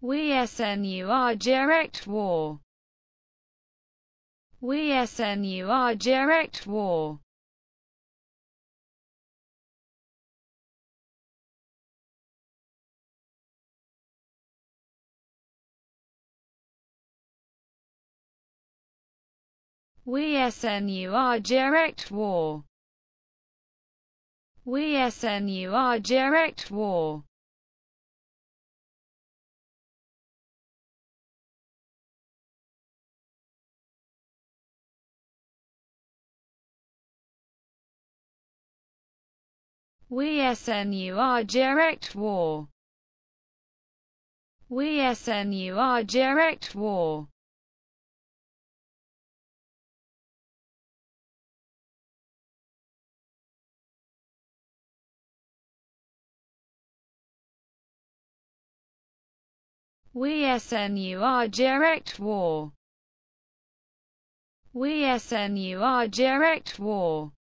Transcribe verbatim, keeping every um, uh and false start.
We snur direct war. We snur direct war. We snur direct war. We snur direct war. We snur direct war. We snur direct war. We snur direct war. We snur direct war.